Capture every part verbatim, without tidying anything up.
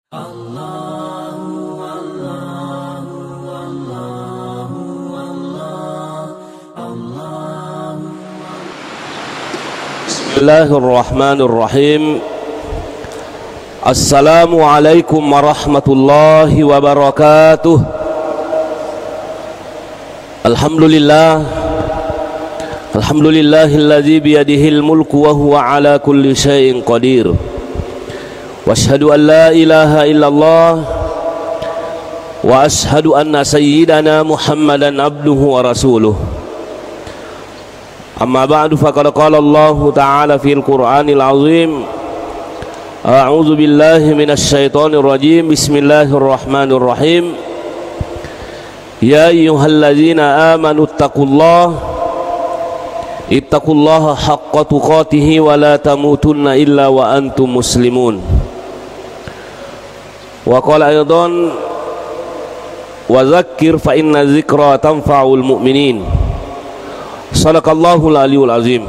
Allahu Allahu Allahu Allah Allahu. Bismillahirrahmanirrahim. Assalamualaikum warahmatullahi wabarakatuh. Alhamdulillah Alhamdulillahilladzi biyadihil mulku wa huwa ala kulli syai'in qadir. Wa ashhadu an la ilaha illallah wa ashhadu anna sayyidana Muhammadan abduhu wa rasuluh. Amma ba'du, faqad qala Allah ta'ala fil Qur'anil azim. A'udzu billahi minasy syaithanir rajim. Bismillahirrahmanirrahim. Ya ayyuhalladzina amanu ittaqullaha ittaqullaha haqqa tuqatih wa la tamutunna illa wa antum muslimun. Wa qala aidan wa dzakkir fa inna dzikra tanfa'ul mu'minin. Shadaqallahul aliyul azim.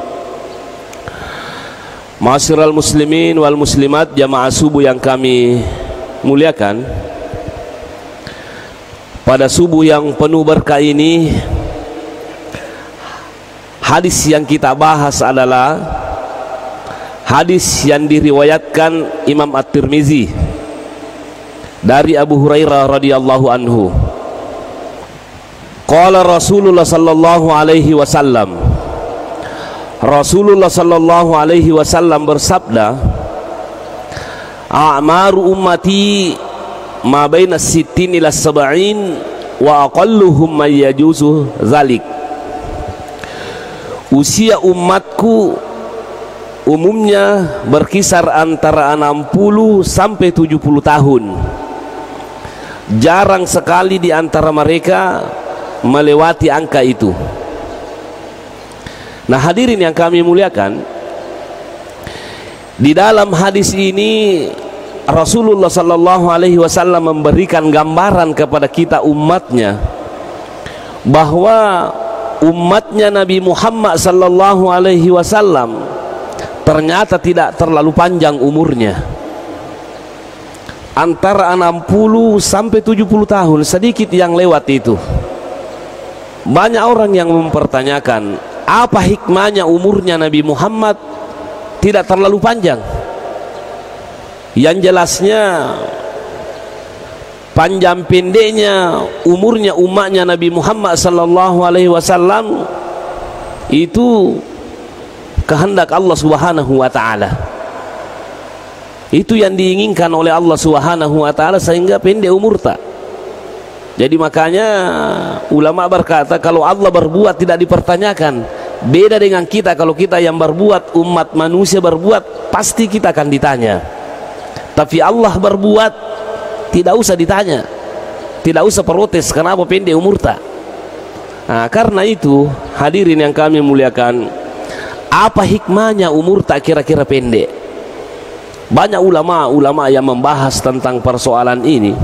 Ma'asyiral muslimin wal muslimat, jamaah subuh yang kami muliakan, pada subuh yang penuh berkah ini, hadis yang kita bahas adalah hadis yang diriwayatkan Imam At-Tirmizi dari Abu Hurairah radhiyallahu anhu. Qala Rasulullah sallallahu alaihi wasallam, Rasulullah sallallahu alaihi wasallam bersabda, a'maru ummati ma baina sittin ila sab'in wa aqalluhum may yajuzu zalik. Usia umatku umumnya berkisar antara enam puluh sampai tujuh puluh tahun. Jarang sekali di antara mereka melewati angka itu. Nah, hadirin yang kami muliakan, di dalam hadis ini Rasulullah sallallahu alaihi wasallam memberikan gambaran kepada kita umatnya bahwa umatnya Nabi Muhammad sallallahu alaihi wasallam ternyata tidak terlalu panjang umurnya, antara enam puluh sampai tujuh puluh tahun, sedikit yang lewat itu. Banyak orang yang mempertanyakan, apa hikmahnya umurnya Nabi Muhammad tidak terlalu panjang? Yang jelasnya, panjang pendeknya umurnya umatnya Nabi Muhammad sallallahu alaihi wasallam itu kehendak Allah Subhanahu wa taala. Itu yang diinginkan oleh Allah Subhanahu wa taala, sehingga pendek umur tak. Jadi makanya ulama berkata, kalau Allah berbuat tidak dipertanyakan. Beda dengan kita, kalau kita yang berbuat, umat manusia berbuat, pasti kita akan ditanya. Tapi Allah berbuat tidak usah ditanya, tidak usah protes kenapa pendek umur tak. Nah, karena itu hadirin yang kami muliakan, apa hikmahnya umur tak kira-kira pendek? Banyak ulama-ulama yang membahas tentang persoalan ini.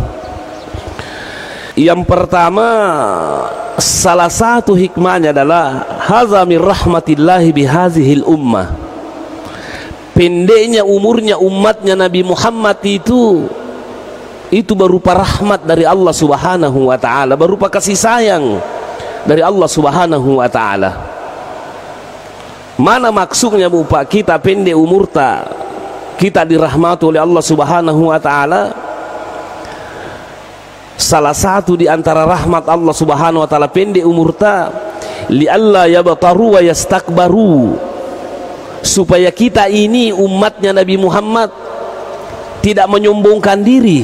Yang pertama, salah satu hikmahnya adalah hadza min rahmatillahi bihazihil ummah. Pendeknya umurnya umatnya Nabi Muhammad itu itu berupa rahmat dari Allah Subhanahu wa taala, berupa kasih sayang dari Allah Subhanahu wa taala. Mana maksudnya Bapak, kita pendek umur tak, kita dirahmati oleh Allah Subhanahu wa taala? Salah satu di antara rahmat Allah Subhanahu wa taala pendek umur ta, li alla yabtaru wa yastakbaru, supaya kita ini umatnya Nabi Muhammad tidak menyombongkan diri.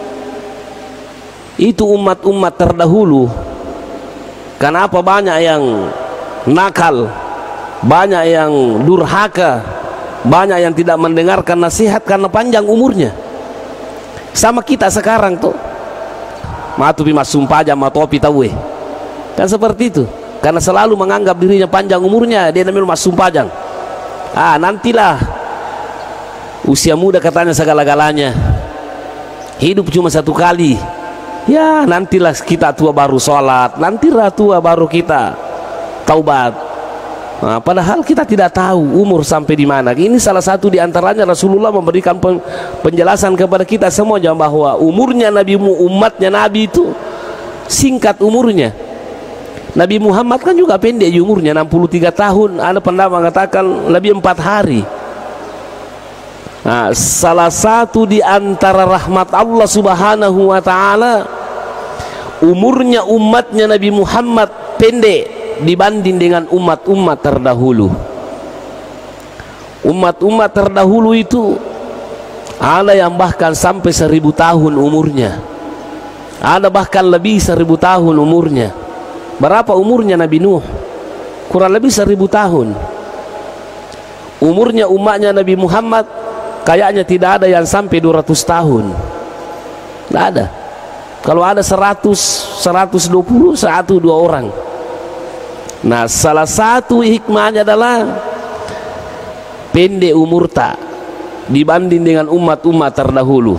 Itu umat-umat terdahulu. Kenapa banyak yang nakal, banyak yang durhaka, banyak yang tidak mendengarkan nasihat karena panjang umurnya. Sama kita sekarang tuh, matu bimas sumpah ma topi tahu eh. Kan seperti itu, karena selalu menganggap dirinya panjang umurnya, dia namanya mas sumpajang. Ah, nantilah usia muda katanya segala-galanya, hidup cuma satu kali. Ya, nantilah kita tua baru sholat, nantilah tua baru kita taubat. Nah, padahal kita tidak tahu umur sampai di mana. Ini salah satu di antaranya Rasulullah memberikan penjelasan kepada kita semua bahwa umurnya Nabi, umatnya Nabi itu singkat umurnya. Nabi Muhammad kan juga pendek umurnya, enam puluh tiga tahun. Ada pendapat mengatakan lebih empat hari. Nah, salah satu di antara rahmat Allah Subhanahu wa taala, umurnya umatnya Nabi Muhammad pendek dibanding dengan umat-umat terdahulu. Umat-umat terdahulu itu ada yang bahkan sampai seribu tahun umurnya, ada bahkan lebih seribu tahun umurnya. Berapa umurnya Nabi Nuh? Kurang lebih seribu tahun. Umurnya umatnya Nabi Muhammad kayaknya tidak ada yang sampai dua ratus tahun. Tidak ada. Kalau ada seratus, seratus dua puluh, satu dua orang. Nah, salah satu hikmahnya adalah pendek umur tak dibanding dengan umat-umat terdahulu.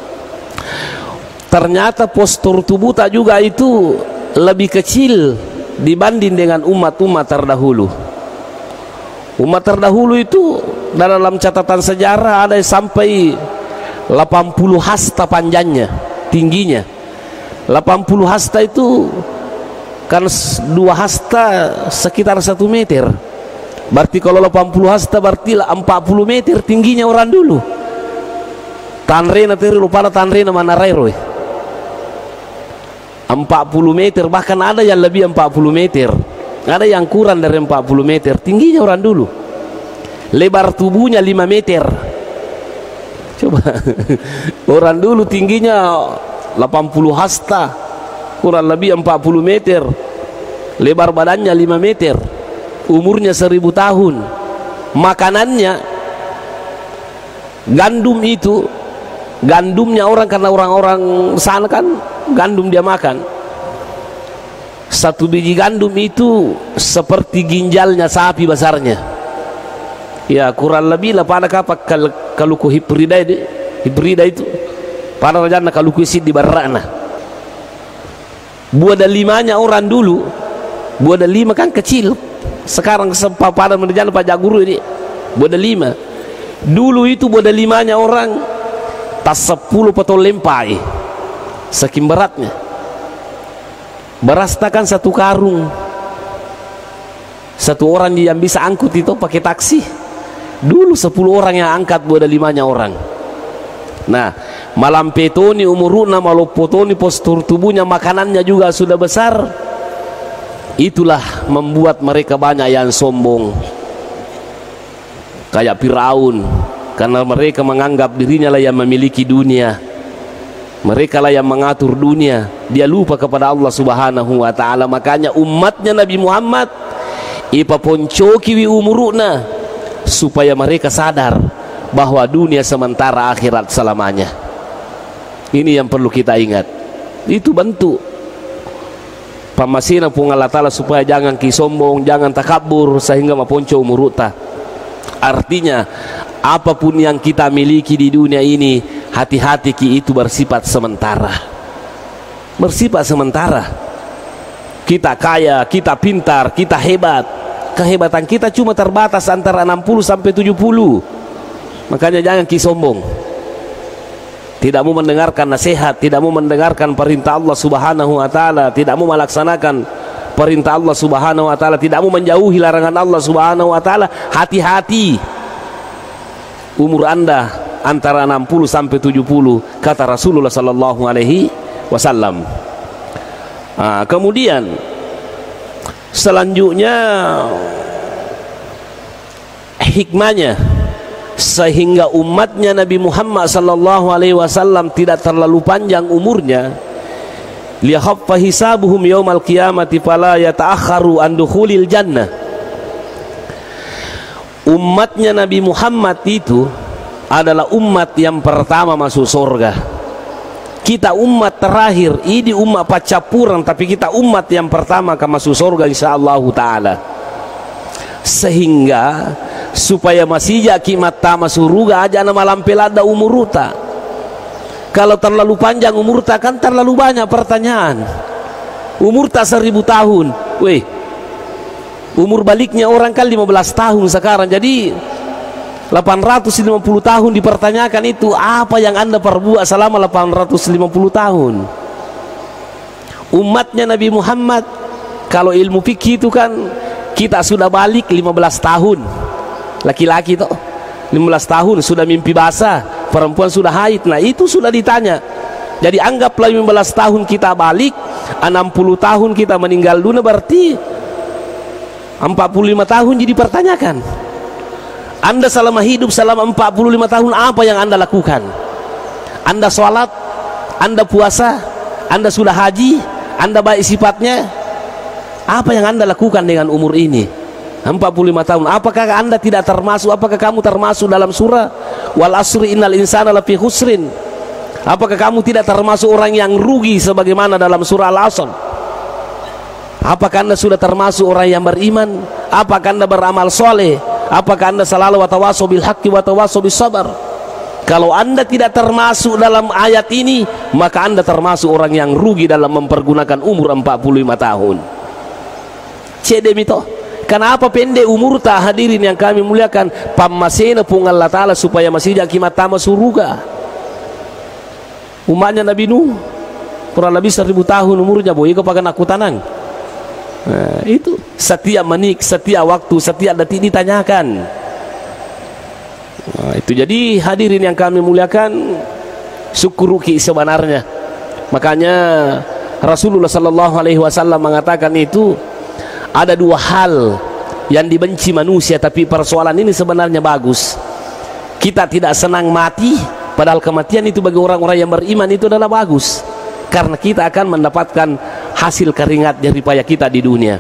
Ternyata postur tubuh tak juga itu lebih kecil dibanding dengan umat-umat terdahulu. Umat terdahulu itu dalam catatan sejarah ada sampai delapan puluh hasta panjangnya, tingginya. delapan puluh hasta itu kan dua hasta sekitar satu meter. Berarti kalau delapan puluh hasta berarti empat puluh meter tingginya orang dulu. Tanrena teri lupa tanrena mana rairoi. empat puluh meter, bahkan ada yang lebih empat puluh meter. Ada yang kurang dari empat puluh meter tingginya orang dulu. Lebar tubuhnya lima meter. Coba. Orang dulu tingginya delapan puluh hasta, kurang lebih empat puluh meter, lebar badannya lima meter, umurnya seribu tahun. Makanannya gandum itu, gandumnya orang, karena orang-orang sana kan gandum dia makan. Satu biji gandum itu seperti ginjalnya sapi besarnya. Ya kurang lebih lah pada kapak kalau ku hibrida itu, hibrida itu pada rajana kalau ku isi di barana. Buah limanya orang dulu, buah lima kan kecil. Sekarang sempat pada menjadi pajak guru ini buah lima. Dulu itu buah limanya orang tas sepuluh potol lempai, saking beratnya. Beras kan satu karung, satu orang yang bisa angkut itu pakai taksi. Dulu sepuluh orang yang angkat buah limanya orang. Nah, malam petoni umuruna malu potoni postur tubuhnya, makanannya juga sudah besar. Itulah membuat mereka banyak yang sombong, kayak Firaun, karena mereka menganggap dirinya lah yang memiliki dunia, mereka lah yang mengatur dunia. Dia lupa kepada Allah Subhanahu wa taala. Makanya umatnya Nabi Muhammad ipa poncoki wi umuruna, supaya mereka sadar bahwa dunia sementara, akhirat selamanya. Ini yang perlu kita ingat. Itu bentuk pamasina pun Allah Ta'ala supaya jangan kisombong, jangan takabur sehingga maponco umuruta. Artinya apapun yang kita miliki di dunia ini, hati-hati ki itu bersifat sementara, bersifat sementara. Kita kaya, kita pintar, kita hebat, kehebatan kita cuma terbatas antara enam puluh sampai tujuh puluh. Makanya jangan kisombong, tidak mau mendengarkan nasihat, tidak mau mendengarkan perintah Allah Subhanahu wa taala, tidak mau melaksanakan perintah Allah Subhanahu wa taala, tidak mau menjauhi larangan Allah Subhanahu wa taala. Hati-hati, umur Anda antara enam puluh sampai tujuh puluh, kata Rasulullah sallallahu alaihi wasallam. Nah, kemudian selanjutnya hikmahnya, sehingga umatnya Nabi Muhammad sallallahu alaihi wasallam tidak terlalu panjang umurnya, liyakhaffa hisabuhum yaumal qiyamati fala yata'akharu an dukhulil jannah. Umatnya Nabi Muhammad itu adalah umat yang pertama masuk surga. Kita umat terakhir, ini umat pacapurang, tapi kita umat yang pertama akan masuk surga insyaallah taala. Sehingga supaya masih kimat tama suruga aja nama lampelada umuruta. Kalau terlalu panjang umurta kan terlalu banyak pertanyaan. Umurta seribu tahun, weh, Umur baliknya orang kan lima belas tahun sekarang. Jadi delapan ratus lima puluh tahun dipertanyakan itu, apa yang Anda perbuat selama delapan ratus lima puluh tahun? Umatnya Nabi Muhammad, kalau ilmu fikih itu kan kita sudah balik lima belas tahun. Laki-laki toh lima belas tahun sudah mimpi basah, perempuan sudah haid. Nah, itu sudah ditanya. Jadi anggaplah lima belas tahun kita balik, enam puluh tahun kita meninggal dunia, berarti empat puluh lima tahun jadi pertanyakan. Anda selama hidup selama empat puluh lima tahun apa yang Anda lakukan? Anda sholat, Anda puasa, Anda sudah haji, Anda baik sifatnya. Apa yang Anda lakukan dengan umur ini empat puluh lima tahun? Apakah Anda tidak termasuk, apakah kamu termasuk dalam surah wal asri innal insana lafi khusrin? Apakah kamu tidak termasuk orang yang rugi sebagaimana dalam surah Al-Asr? Apakah Anda sudah termasuk orang yang beriman? Apakah Anda beramal soleh? Apakah Anda selalu watawasau bil haqqi watawasau bis sabar? Kalau Anda tidak termasuk dalam ayat ini, maka Anda termasuk orang yang rugi dalam mempergunakan umur empat puluh lima tahun. Cedem itu. Kenapa pendek umur tak, hadirin yang kami muliakan? Pamasena pun Allah Ta'ala supaya masih jakimat tama suruga. Umatnya Nabi Nuh kurang lebih seribu tahun umurnya, boy, kepakan aku tanang. Nah, itu setiap menit, setiap waktu, setiap detik ditanyakan. Nah, itu jadi hadirin yang kami muliakan, syukuruki sebenarnya. Makanya Rasulullah Sallallahu Alaihi Wasallam mengatakan itu ada dua hal yang dibenci manusia, tapi persoalan ini sebenarnya bagus. Kita tidak senang mati, padahal kematian itu bagi orang-orang yang beriman itu adalah bagus, karena kita akan mendapatkan hasil keringat dari payah kita di dunia.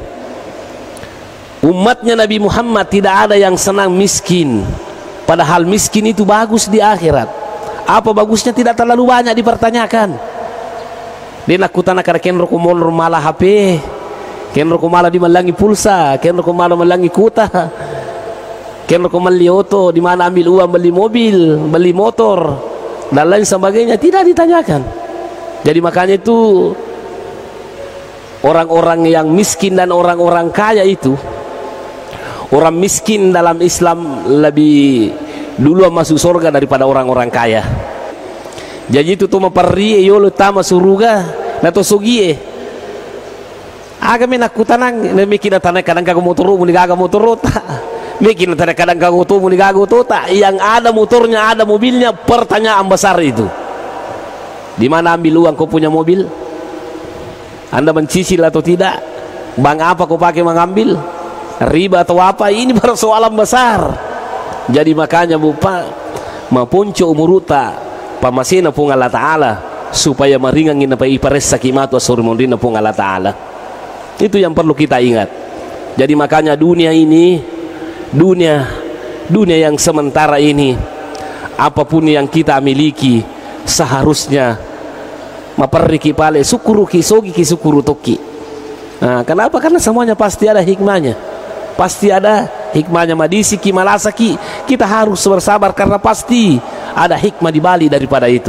Umatnya Nabi Muhammad tidak ada yang senang miskin, padahal miskin itu bagus di akhirat. Apa bagusnya? Tidak terlalu banyak dipertanyakan. Dia nak kutana kada kenro kumol malah H P, kenro kumala di malangi pulsa, kenro kumala malangi kuta, kenro kumali oto, di mana ambil uang beli mobil, beli motor dan lain sebagainya, tidak ditanyakan. Jadi makanya itu orang-orang yang miskin dan orang-orang kaya itu, orang miskin dalam Islam lebih dulu masuk surga daripada orang-orang kaya. Jadi itu tuh memperri yo utama suruga nato sugie. Aga mina kutanang mikir tanah kadang kagak motor muni kagak motor ta. Mikir tanah kadang kagak motor muni kagak ta. Yang ada motornya, ada mobilnya, pertanyaan besar itu. Di mana ambil uang kau punya mobil? Anda mencicil atau tidak? Bank apa kau pakai mengambil? Riba atau apa? Ini persoalan besar. Jadi makanya bupa mapunco umuruta pamasina pung Allah Ta'ala supaya maringangin apa ipares sakimatu asurmundina pung Allah Ta'ala. Itu yang perlu kita ingat. Jadi makanya dunia ini, dunia dunia yang sementara ini, apapun yang kita miliki seharusnya maperiki pale sukuru kisogi kisukuru toki. Nah, kenapa? Karena semuanya pasti ada hikmahnya, pasti ada hikmahnya. Madisi ki malasaki, kita harus bersabar karena pasti ada hikmah di balik daripada itu.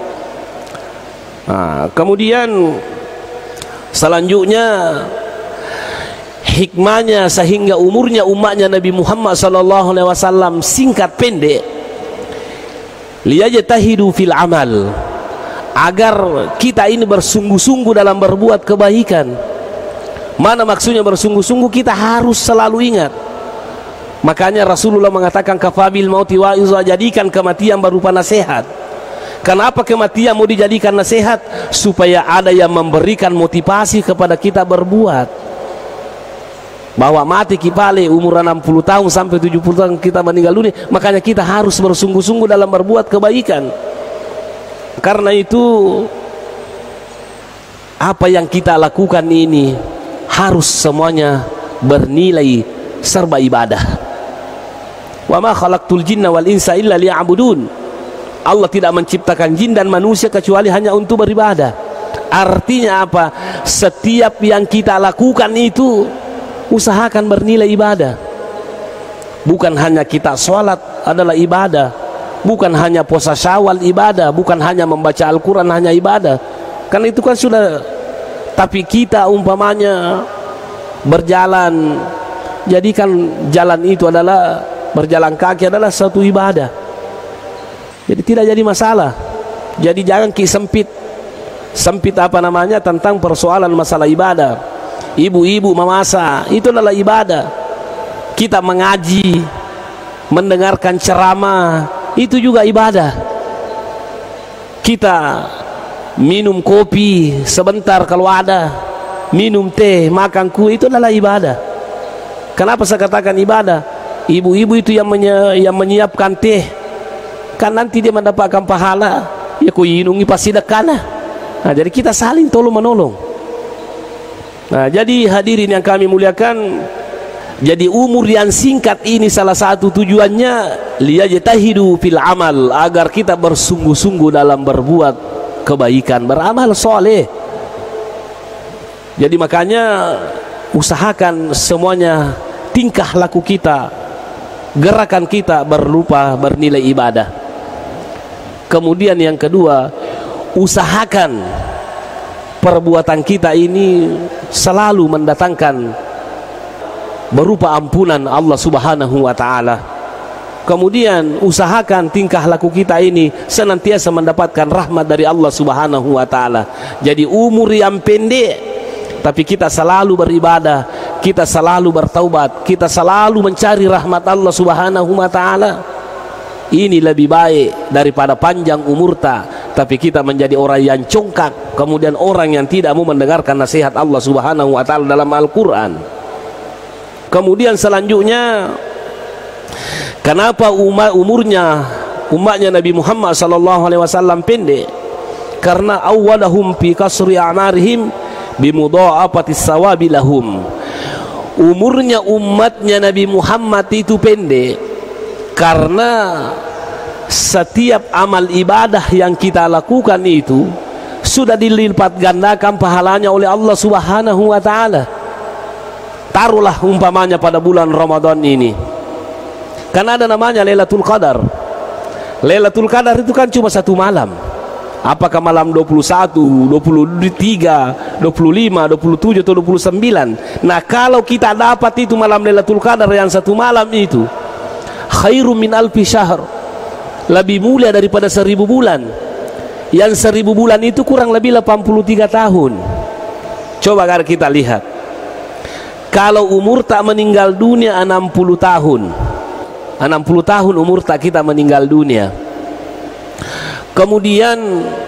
Nah, kemudian selanjutnya hikmahnya sehingga umurnya umatnya Nabi Muhammad Sallallahu Alaihi Wasallam singkat pendek. Liyajtahidu fil amal, agar kita ini bersungguh-sungguh dalam berbuat kebaikan. Mana maksudnya bersungguh-sungguh? Kita harus selalu ingat. Makanya Rasulullah mengatakan kafabil mauti wa'iza, jadikan kematian berupa nasihat. Kenapa kematian mau dijadikan nasihat? Supaya ada yang memberikan motivasi kepada kita berbuat. Bahwa mati kipale umur enam puluh tahun sampai tujuh puluh tahun kita meninggal dunia, makanya kita harus bersungguh-sungguh dalam berbuat kebaikan. Karena itu apa yang kita lakukan ini harus semuanya bernilai serba ibadah. Wa ma khalaqtul jinna wal insa illa liya'budun. Allah tidak menciptakan jin dan manusia kecuali hanya untuk beribadah. Artinya apa? Setiap yang kita lakukan itu usahakan bernilai ibadah. Bukan hanya kita sholat adalah ibadah, bukan hanya puasa Syawal ibadah, bukan hanya membaca Al-Quran hanya ibadah. Karena itu kan sudah. Tapi kita umpamanya berjalan jadikan jalan itu adalah berjalan kaki adalah satu ibadah. Jadi tidak jadi masalah. Jadi jangan ki sempit sempit apa namanya tentang persoalan masalah ibadah. Ibu-ibu memasak itu adalah ibadah. Kita mengaji, mendengarkan ceramah itu juga ibadah. Kita minum kopi sebentar kalau ada, minum teh, makan kue itu adalah ibadah. Kenapa saya katakan ibadah? Ibu-ibu itu yang, menye yang menyiapkan teh, kan nanti dia mendapatkan pahala. Ya ku inungi pasti dekana. Nah, jadi kita saling tolong menolong. Nah, jadi hadirin yang kami muliakan, jadi umur yang singkat ini salah satu tujuannya liyajtahidu fil amal, agar kita bersungguh-sungguh dalam berbuat kebaikan, beramal soleh. Jadi makanya usahakan semuanya tingkah laku kita, gerakan kita berupa bernilai ibadah. Kemudian yang kedua, usahakan perbuatan kita ini selalu mendatangkan berupa ampunan Allah Subhanahu wa ta'ala. Kemudian usahakan tingkah laku kita ini senantiasa mendapatkan rahmat dari Allah Subhanahu wa ta'ala. Jadi umur yang pendek tapi kita selalu beribadah, kita selalu bertaubat, kita selalu mencari rahmat Allah Subhanahu wa ta'ala. Ini lebih baik daripada panjang umur tak tapi kita menjadi orang yang congkak, kemudian orang yang tidak mau mendengarkan nasihat Allah Subhanahu wa ta'ala dalam Al-Quran. Kemudian selanjutnya, kenapa umur, umurnya umatnya Nabi Muhammad sallallahu alaihi wasallam pendek? Karena awwadahum fi kasri a'marihim bimudha'afati sawabi lahum. Umurnya umatnya Nabi Muhammad itu pendek karena setiap amal ibadah yang kita lakukan itu sudah dilipat gandakan pahalanya oleh Allah Subhanahu wa ta'ala. Taruhlah umpamanya pada bulan Ramadan ini, karena ada namanya Lailatul Qadar. Lailatul Qadar itu kan cuma satu malam. Apakah malam dua puluh satu, dua puluh tiga, dua puluh lima, dua puluh tujuh atau dua puluh sembilan? Nah, kalau kita dapat itu malam Lailatul Qadar yang satu malam itu, khairum min alfi syahr, lebih mulia daripada seribu bulan. Yang seribu bulan itu kurang lebih delapan puluh tiga tahun. Coba kita lihat, kalau umur tak meninggal dunia enam puluh tahun, enam puluh tahun umur tak kita meninggal dunia. Kemudian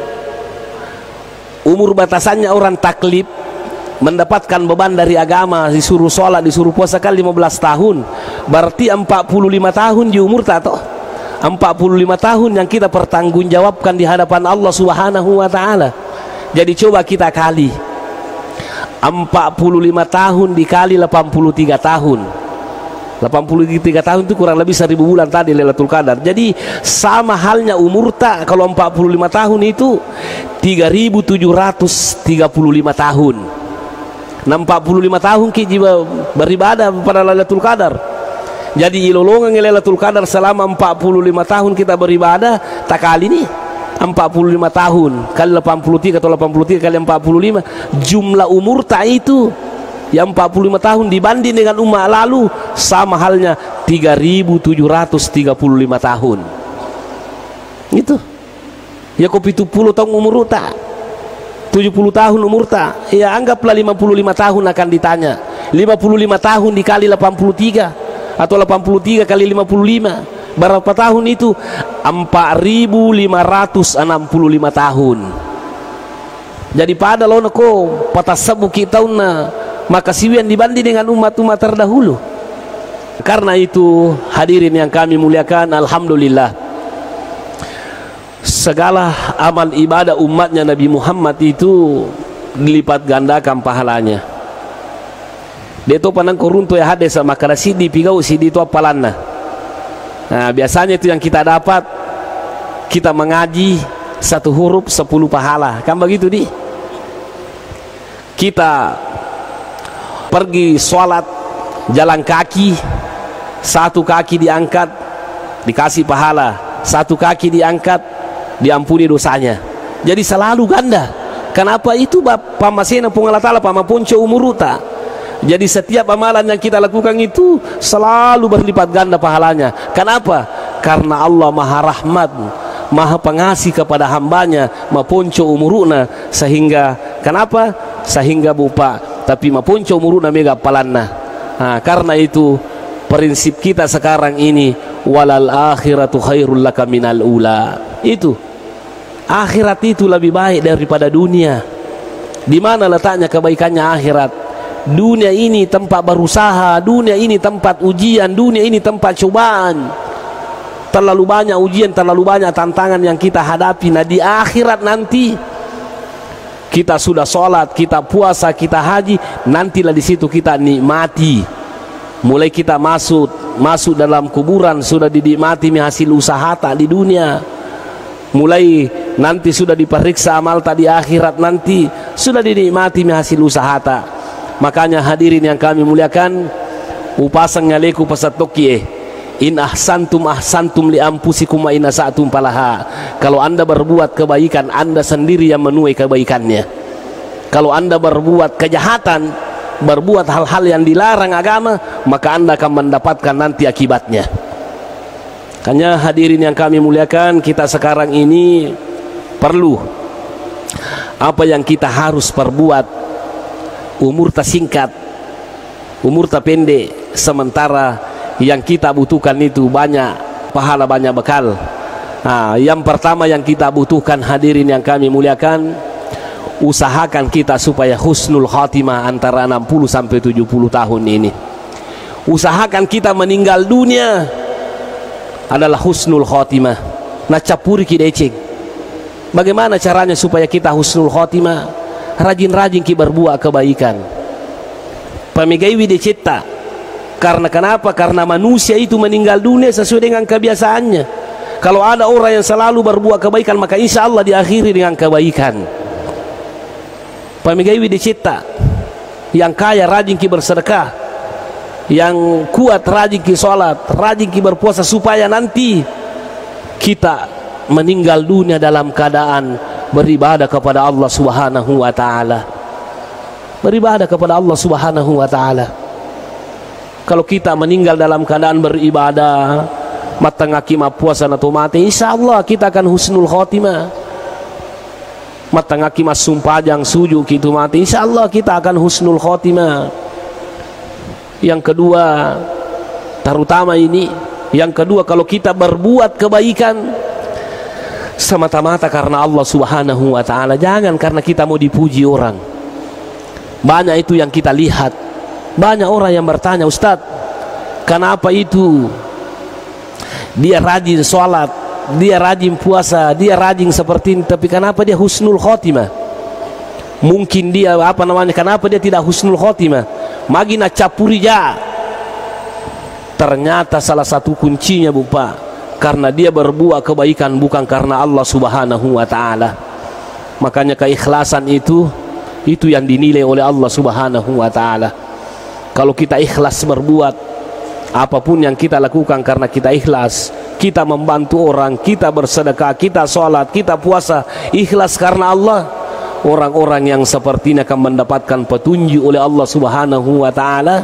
umur batasannya orang taklif mendapatkan beban dari agama, disuruh sholat, disuruh puasa kan lima belas tahun, berarti empat puluh lima tahun di umur tak toh, empat puluh lima tahun yang kita pertanggungjawabkan di hadapan Allah Subhanahu wa ta'ala. Jadi coba kita kali empat puluh lima tahun dikali delapan puluh tiga tahun, delapan puluh tiga tahun itu kurang lebih seribu bulan tadi Lailatul Qadar. Jadi sama halnya umur tak, kalau empat puluh lima tahun itu tiga ribu tujuh ratus tiga puluh lima tahun. Nah, empat puluh lima tahun kita beribadah pada Lailatul Qadar. Jadi ilolongan Lailatul Qadar selama empat puluh lima tahun kita beribadah, tak kali nih empat puluh lima tahun kali delapan puluh tiga atau delapan puluh tiga kali empat puluh lima, jumlah umur tak itu yang empat puluh lima tahun dibanding dengan umat lalu sama halnya tiga ribu tujuh ratus tiga puluh lima tahun. Itu ya kopi tujuh puluh tahun umur tak, tujuh puluh tahun umur tak, ya anggaplah lima puluh lima tahun akan ditanya. Lima puluh lima tahun dikali delapan puluh tiga atau delapan puluh tiga kali lima puluh lima, berapa tahun itu? Empat ribu lima ratus enam puluh lima tahun. Jadi pada lo nako patah sabu kita una maka siwian dibanding dengan umat-umat terdahulu. Karena itu hadirin yang kami muliakan, alhamdulillah segala amal ibadah umatnya Nabi Muhammad itu dilipat gandakan pahalanya. Dia tu panang korunto ya hadis sama kada sidi pigau sidi itu apalanna. Nah, biasanya itu yang kita dapat, kita mengaji satu huruf sepuluh pahala, kan begitu di? Kita pergi sholat jalan kaki, satu kaki diangkat dikasih pahala, satu kaki diangkat diampuni dosanya. Jadi selalu ganda. Kenapa itu? Bapak masena pungalatala pama ponco umuruta. Jadi setiap amalan yang kita lakukan itu selalu berlipat ganda pahalanya. Kenapa? Karena Allah Maha Rahmat, Maha Pengasih kepada hambanya, maponco umuruna, sehingga kenapa? Sehingga bupa tapi maponco umuruna mega palanna. Nah, karena itu prinsip kita sekarang ini, walal akhiratu khairul laka minal ula. Itu akhirat itu lebih baik daripada dunia. Di mana letaknya kebaikannya akhirat? Dunia ini tempat berusaha, dunia ini tempat ujian, dunia ini tempat cobaan. Terlalu banyak ujian, terlalu banyak tantangan yang kita hadapi. Nah, di akhirat nanti kita sudah sholat, kita puasa, kita haji, nantilah di situ kita nikmati. Mulai kita masuk masuk dalam kuburan sudah dinikmati hasil usaha tak di dunia. Mulai nanti sudah diperiksa amal tak di akhirat, nanti sudah dinikmati hasil usaha tak. Makanya hadirin yang kami muliakan, upasang ngaleku pasatokie, in ahsantum ahsantum li anfusikum wa in asa'tum falaha. Kalau Anda berbuat kebaikan, Anda sendiri yang menuai kebaikannya. Kalau Anda berbuat kejahatan, berbuat hal-hal yang dilarang agama, maka Anda akan mendapatkan nanti akibatnya. Hanya hadirin yang kami muliakan, kita sekarang ini perlu apa yang kita harus perbuat. Umur tak singkat, umur tak pendek, sementara yang kita butuhkan itu banyak pahala, banyak bekal. Nah, yang pertama yang kita butuhkan hadirin yang kami muliakan, usahakan kita supaya husnul khatimah antara enam puluh sampai tujuh puluh tahun ini. Usahakan kita meninggal dunia adalah husnul khatimah. Nah, capuri kidecek. Bagaimana caranya supaya kita husnul khatimah? Rajin-rajin kita berbuat kebaikan. Pamigaiwi dicipta. Karena kenapa? Karena manusia itu meninggal dunia sesuai dengan kebiasaannya. Kalau ada orang yang selalu berbuat kebaikan, maka insya Allah diakhiri dengan kebaikan. Pamigaiwi dicipta. Yang kaya rajin kita bersedekah, yang kuat rajin kita sholat, rajin kita berpuasa, supaya nanti kita meninggal dunia dalam keadaan beribadah kepada Allah Subhanahu wa taala. Beribadah kepada Allah Subhanahu wa taala. Kalau kita meninggal dalam keadaan beribadah, matangaki puasa atau mati, insyaallah kita akan husnul khatimah. Matangaki mas sumpajang sujud gitu mati, insyaallah kita akan husnul khatimah. Yang kedua, terutama ini, yang kedua, kalau kita berbuat kebaikan semata-mata karena Allah Subhanahu wa taala, jangan karena kita mau dipuji orang. Banyak itu yang kita lihat. Banyak orang yang bertanya, Ustadz, kenapa itu dia rajin sholat, dia rajin puasa, dia rajin seperti ini, tapi kenapa dia husnul khotimah? Mungkin dia apa namanya, kenapa dia tidak husnul khotimah? Magina capuri ja. Ternyata salah satu kuncinya bupa, karena dia berbuat kebaikan bukan karena Allah Subhanahu wa taala. Makanya keikhlasan itu itu yang dinilai oleh Allah Subhanahu wa taala. Kalau kita ikhlas berbuat apapun yang kita lakukan karena kita ikhlas, kita membantu orang, kita bersedekah, kita sholat, kita puasa, ikhlas karena Allah, orang-orang yang seperti ini akan mendapatkan petunjuk oleh Allah Subhanahu wa taala,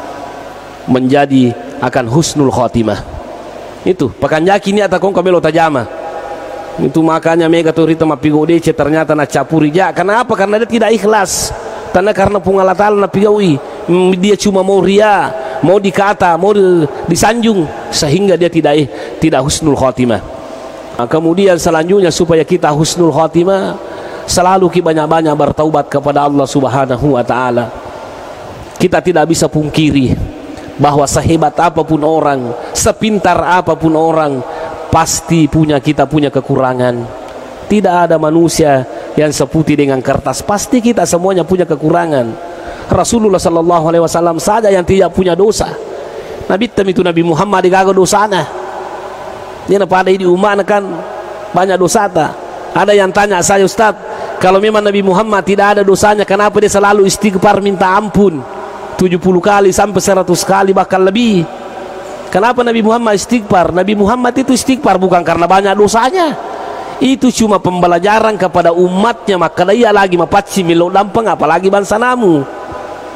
menjadi akan husnul khatimah. Itu pakanjaki ini atakon kabelo tajama. Itu makanya mega turita mapigode ternyata na capuri ja. Kenapa? Karena dia tidak ikhlas. Karena karena pengalatal na pigawi, dia cuma mau ria, mau dikata, mau disanjung, sehingga dia tidak tidak husnul khatimah. Nah, kemudian selanjutnya supaya kita husnul khatimah, selalu kita banyak-banyak bertaubat kepada Allah Subhanahu wa taala. Kita tidak bisa pungkiri bahwa sehebat apapun orang, sepintar apapun orang, pasti punya kita punya kekurangan. Tidak ada manusia yang seputih dengan kertas, pasti kita semuanya punya kekurangan. Rasulullah sallallahu alaihi wasallam saja yang tidak punya dosa. Nabi tem itu Nabi Muhammad digagal dosana. Dia pada di umat kan banyak dosa ta. Ada yang tanya saya, Ustaz, kalau memang Nabi Muhammad tidak ada dosanya, kenapa dia selalu istighfar minta ampun tujuh puluh kali sampai seratus kali bahkan lebih? Kenapa Nabi Muhammad istighfar? Nabi Muhammad itu istighfar bukan karena banyak dosanya. Itu cuma pembelajaran kepada umatnya, maka dia lagi mapatsi milo dampeng apalagi bangsa namu.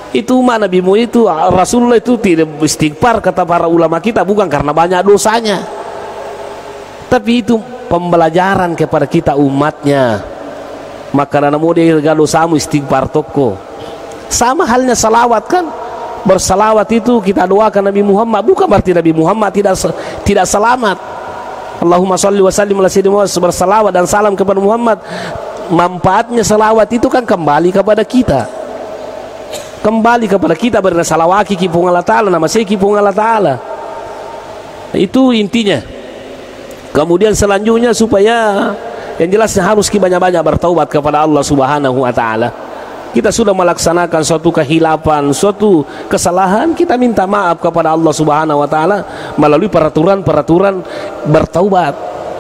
Itu umat Nabi Muhammad itu, Rasulullah itu tidak istighfar kata para ulama kita bukan karena banyak dosanya, tapi itu pembelajaran kepada kita umatnya. Maka nana mau dia dosamu istighfar toko. Sama halnya salawat kan, bersalawat itu kita doakan Nabi Muhammad bukan berarti Nabi Muhammad tidak tidak selamat. Allahumma sholli wa sallim ala sayyidina Muhammad, bersalawat dan salam kepada Muhammad. Manfaatnya salawat itu kan kembali kepada kita, kembali kepada kita berna salawaki kipung Allah Ta'ala, nama saya kipung Allah Ta'ala. Itu intinya. Kemudian selanjutnya supaya yang jelasnya harus kita banyak-banyak bertaubat kepada Allah Subhanahu wa Ta'ala. Kita sudah melaksanakan suatu kehilapan, suatu kesalahan, kita minta maaf kepada Allah Subhanahu wa Ta'ala melalui peraturan-peraturan bertaubat.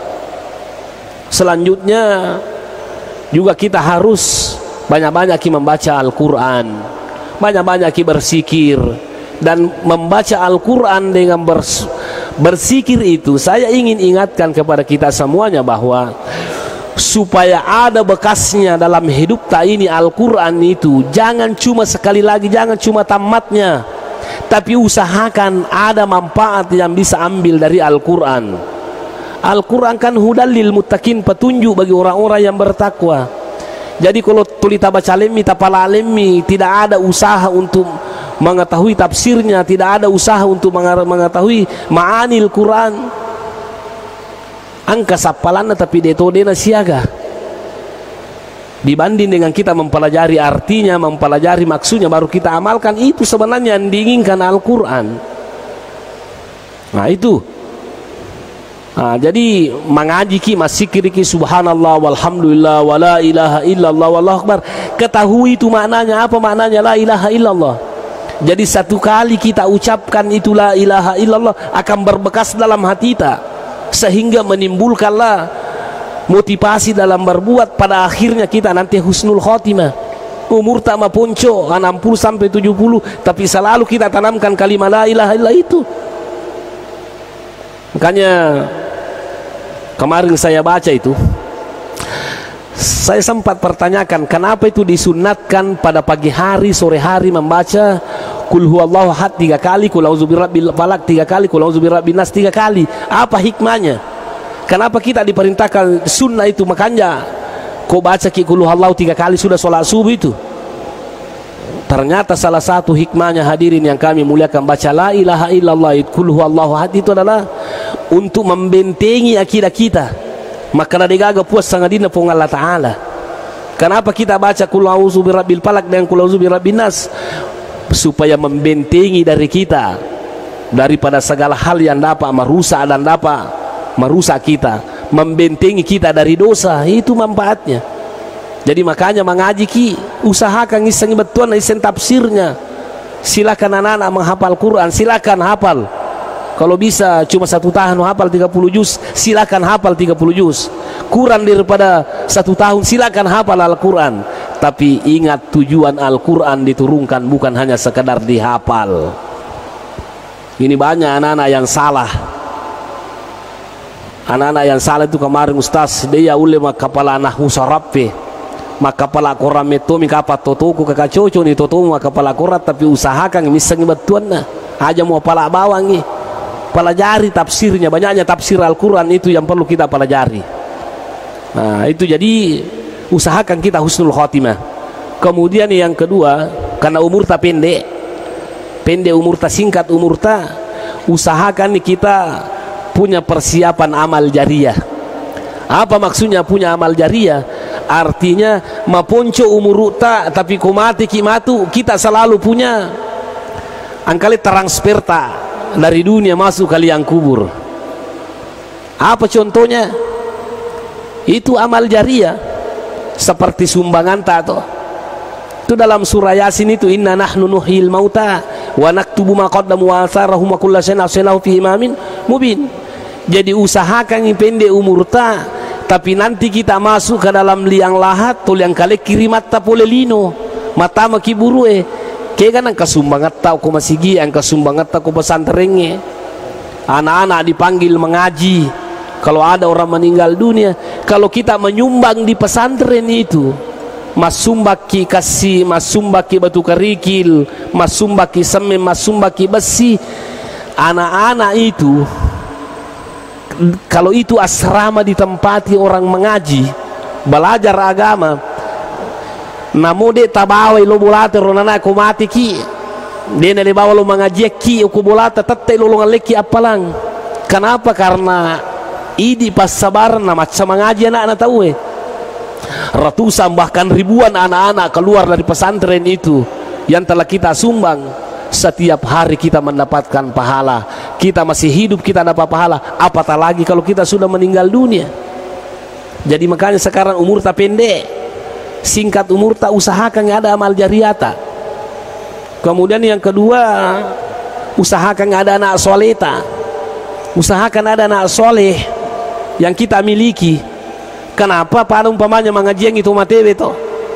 Selanjutnya juga kita harus banyak-banyak membaca Al-Quran, banyak-banyak bersikir. Dan membaca Al-Quran dengan bers bersikir itu, saya ingin ingatkan kepada kita semuanya bahwa supaya ada bekasnya dalam hidup tak ini Al-Quran itu, jangan cuma sekali lagi, jangan cuma tamatnya, tapi usahakan ada manfaat yang bisa ambil dari Al-Quran. Al-Quran kan hudal lil muttaqin, petunjuk bagi orang-orang yang bertakwa. Jadi kalau tulita baca lemmi tapala lemmi, tidak ada usaha untuk mengetahui tafsirnya, tidak ada usaha untuk mengetahui ma'anil Quran. Angka sapalanna tapi detodena siaga. Dibanding dengan kita mempelajari artinya, mempelajari maksudnya, baru kita amalkan, itu sebenarnya yang diinginkan Al-Quran. Nah itu. Nah, jadi mengaji ki masikir ki subhanallah walhamdulillah wala ilaha illallah wallahu akbar. Ketahui itu maknanya apa, maknanya la ilaha illallah. Jadi satu kali kita ucapkan itu la ilaha illallah akan berbekas dalam hati kita, sehingga menimbulkanlah motivasi dalam berbuat. Pada akhirnya kita nanti husnul khotimah, umur tak maponco enam puluh sampai tujuh puluh, tapi selalu kita tanamkan kalimat la ilaha illallah itu. Makanya kemarin saya baca itu, saya sempat pertanyakan kenapa itu disunatkan pada pagi hari, sore hari membaca Kul huwallahu ahad tiga kali, Kul a'udzu birabbil falaq tiga kali, Kul a'udzu birabbin nas tiga kali. Apa hikmahnya? Kenapa kita diperintahkan sunnah itu? Makanya kau baca Kul huwallahu tiga kali sudah sholat subuh itu. Ternyata salah satu hikmahnya hadirin yang kami muliakan, baca la ilaha illallah Kul huwallahu ahad itu adalah untuk membentengi akidah kita. Maka nadigaga puas sangadina pun Allah Ta'ala. Kenapa kita baca Kul a'udzu birabbil falaq dan Kul a'udzu birabbin nas? Supaya membentengi dari kita daripada segala hal yang dapat merusak dan dapat merusak kita, membentengi kita dari dosa. Itu manfaatnya. Jadi makanya mengaji ki usahakan ngisen betuan ngisen tafsirnya. Silakan anak-anak menghafal Quran, silakan hafal. Kalau bisa cuma satu tahun hafal tiga puluh juz, silakan hafal tiga puluh juz. Kurang daripada satu tahun silakan hafal Al-Quran. Tapi ingat, tujuan Al-Quran diturunkan bukan hanya sekedar dihafal. Ini banyak anak-anak yang salah. Anak-anak yang salah itu kemarin Ustaz, dia ule makapala nahu sarape, makapala koram itu mikapa totoku kakacoco ni totomu makapala korat, tapi usahakan misang betuan na aja mau pala bawang ni pelajari tafsirnya. Banyaknya tafsir Al-Quran itu yang perlu kita pelajari. Nah itu, jadi usahakan kita husnul khotimah. Kemudian yang kedua, karena umur tak pendek, pendek umur tak singkat umur tak, usahakan kita punya persiapan amal jariah. Apa maksudnya punya amal jariah? Artinya maponco umur tak, tapi kumati kimatu kita selalu punya angkali transfer tak dari dunia masuk ke liang kubur. Apa contohnya? Itu amal jariah, seperti sumbangan tato. Itu dalam surah Yasin itu, inna nahnu nuhyil mauta wa naktubu ma qaddamu wa atharahum wa kullu shay'in ahsaynahu fi imamin mubin. Jadi usahakan yang pendek umur ta, tapi nanti kita masuk ke dalam liang lahat tol yang kale kirimat ta pole lino mata makiburu e kaya kan ang kasumbangat ta ko masigi, ang kasumbangat ta ko pesantrennya. Anak-anak dipanggil mengaji. Kalau ada orang meninggal dunia, kalau kita menyumbang di pesantren itu, masumbaki kasih, masumbaki batu kerikil, masumbaki semen, masumbaki besi. Anak-anak itu kalau itu asrama ditempati orang mengaji, belajar agama, namode tabawai lo bolate ronana ko mati ki dene le bawa lo mengaji ki ko bolata tette lo ngaleki apalang. Kenapa? Karena idi pas sabar na macam mengaji anak-anak tahu eh. Ratusan bahkan ribuan anak-anak keluar dari pesantren itu yang telah kita sumbang. Setiap hari kita mendapatkan pahala. Kita masih hidup kita dapat pahala, apatah lagi kalau kita sudah meninggal dunia. Jadi makanya sekarang umur tak pendek, singkat umur tak, usahakan ada amal jariata. Kemudian yang kedua, usahakan ada anak soleta, usahakan ada anak soleh yang kita miliki. Kenapa? Pada umpamanya mengaji yang itu materi itu,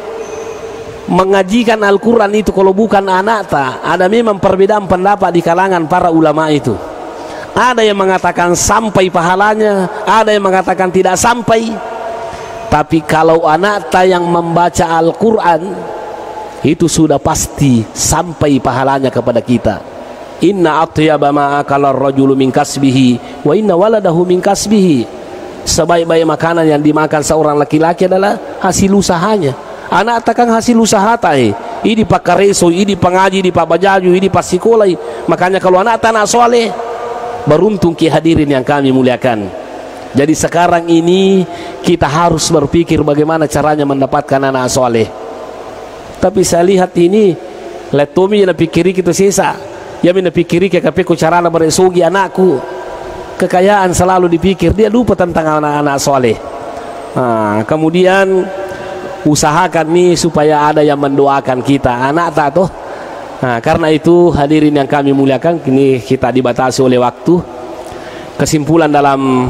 mengajikan Al-Quran itu kalau bukan anak tak, ada memang perbedaan pendapat di kalangan para ulama itu. Ada yang mengatakan sampai pahalanya, ada yang mengatakan tidak sampai. Tapi kalau anak tak yang membaca Al-Quran itu sudah pasti sampai pahalanya kepada kita. Inna atyaba ma akala ar-rajulu min kasbihi wa inna waladahu min kasbihi. Sebaik-baik makanan yang dimakan seorang laki-laki adalah hasil usahanya. Anak takkan hasil usaha tai. Ini pak kareso, ini pengaji, ini pak bajaju, ini pak sekolah. Makanya kalau anak tak anak soleh, beruntung ki hadirin yang kami muliakan. Jadi sekarang ini kita harus berpikir bagaimana caranya mendapatkan anak soleh. Tapi saya lihat ini, letomi yang pikiri kita sisa, ya mina pikiri ke kapeku carana beresugi anakku. Kekayaan selalu dipikir, dia lupa tentang anak-anak soleh. Nah, kemudian usahakan nih supaya ada yang mendoakan kita, anak tak toh. Nah, karena itu hadirin yang kami muliakan, kini kita dibatasi oleh waktu. Kesimpulan dalam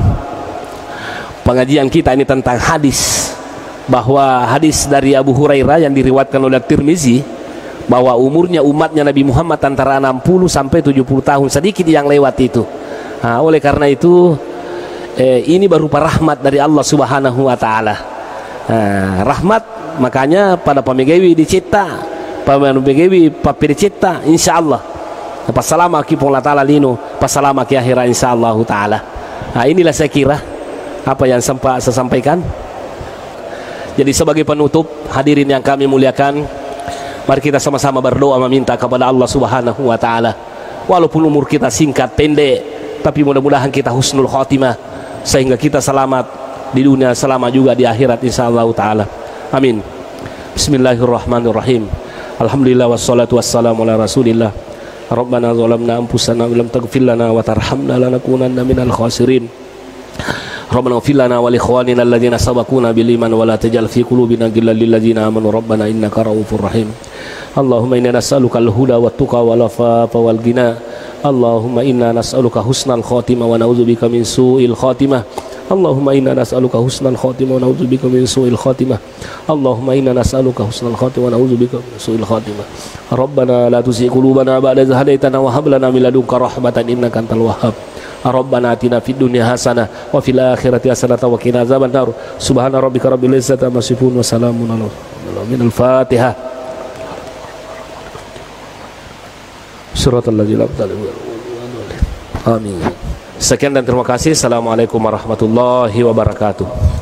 pengajian kita ini tentang hadis, bahwa hadis dari Abu Hurairah yang diriwayatkan oleh Tirmizi, bahwa umurnya umatnya Nabi Muhammad antara enam puluh sampai tujuh puluh tahun, sedikit yang lewat itu. Nah, oleh karena itu eh, ini berupa rahmat dari Allah Subhanahu wa taala. Nah, rahmat, makanya pada pamegawi dicipta, pada pamegawi papi dicipta insyaallah. Passalama ki pon la taala lino, passalama ki akhirah insyaallah taala. Nah, inilah saya kira apa yang sempat saya sampaikan. Jadi sebagai penutup, hadirin yang kami muliakan, mari kita sama-sama berdoa meminta kepada Allah Subhanahu wa taala. Walaupun umur kita singkat pendek, tapi mudah-mudahan kita husnul khotimah sehingga kita selamat di dunia, selamat juga di akhirat insyaallah taala. Amin. Bismillahirrahmanirrahim. Alhamdulillah wassalatu wassalamu ala Rasulillah. Rabbana zalamna anfusana wa lam taghfir lana wa tarhamna lanakunanna minal khasirin. Rabbana ighfir lana wa li ikhwanina alladhina sabaquna bil iman wa la taj'al fi qulubina ghillan lil ladzina amanu rabbana innaka ra'ufur rahim. Allahumma inna nas'aluka al-huda wat tuqa wal afafa wal ghina. Allahumma inna nas'aluka husnal khatimah wa na'udzubika min su'il khatimah. Allahumma inna nas'aluka husnal khatimah wa na'udzubika min su'il khatimah. Allahumma inna nas'aluka husnal khatimah wa na'udzubika min su'il khatimah. Rabbana la tuzigh qulubana ba'da idh hadaytana wa hab lana min ladunka rahmatan innaka antal wahhab. Rabbana atina fid dunya hasanah wa fil akhirati hasanah wa qina adzabannar. Subhana rabbika rabbil izzati amma yasifun wa salamun alal mursalin. Al-Fatihah. Suratul ladzina Amin. Sekian dan terima kasih. Assalamualaikum warahmatullahi wabarakatuh.